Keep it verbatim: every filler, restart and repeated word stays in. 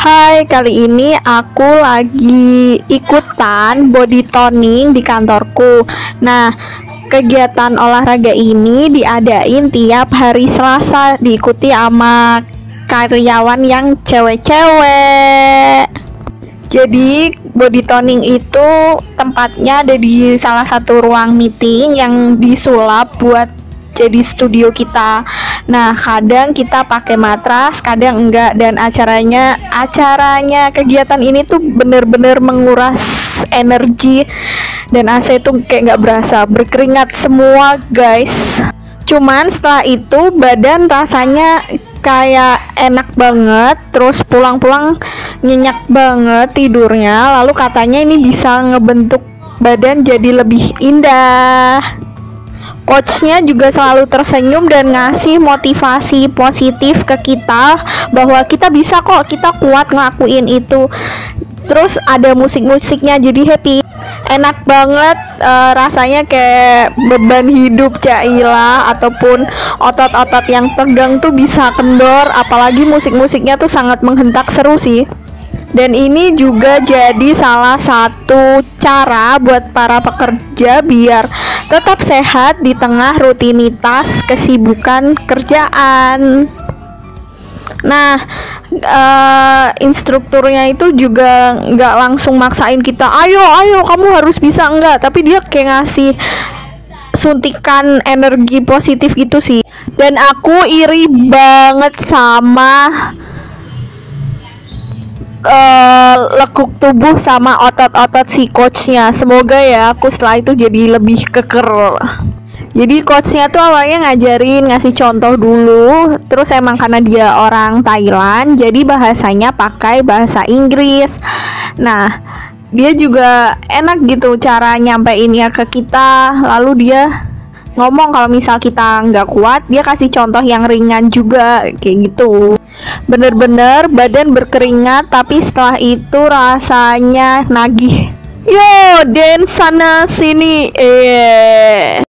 Hai, kali ini aku lagi ikutan body toning di kantorku. Nah, kegiatan olahraga ini diadain tiap hari Selasa, diikuti sama karyawan yang cewek-cewek. Jadi, body toning itu tempatnya ada di salah satu ruang meeting yang disulap buat jadi studio kita. Nah, kadang kita pakai matras, kadang enggak, dan acaranya acaranya kegiatan ini tuh bener-bener menguras energi, dan A C tuh kayak nggak berasa, berkeringat semua guys. Cuman setelah itu badan rasanya kayak enak banget, terus pulang-pulang nyenyak banget tidurnya. Lalu katanya ini bisa ngebentuk badan jadi lebih indah. Coachnya juga selalu tersenyum dan ngasih motivasi positif ke kita bahwa kita bisa kok, kita kuat ngelakuin itu. Terus ada musik-musiknya, jadi happy. Enak banget, uh, rasanya kayak beban hidup Cailah ataupun otot-otot yang tegang tuh bisa kendor. Apalagi musik-musiknya tuh sangat menghentak, seru sih. Dan ini juga jadi salah satu cara buat para pekerja biar tetap sehat di tengah rutinitas kesibukan kerjaan. Nah, uh, instrukturnya itu juga nggak langsung maksain kita, ayo, ayo, kamu harus bisa, enggak. Tapi dia kayak ngasih suntikan energi positif gitu sih. Dan aku iri banget sama Uh, lekuk tubuh sama otot-otot si coachnya. Semoga ya aku setelah itu jadi lebih keker. Jadi coachnya tuh awalnya ngajarin, ngasih contoh dulu. Terus emang karena dia orang Thailand, jadi bahasanya pakai bahasa Inggris. Nah, dia juga enak gitu cara nyampeinnya ke kita. Lalu dia ngomong kalau misal kita nggak kuat, dia kasih contoh yang ringan juga, kayak gitu. Bener-bener badan berkeringat, tapi setelah itu rasanya nagih. Yo, dance sana sini, eh.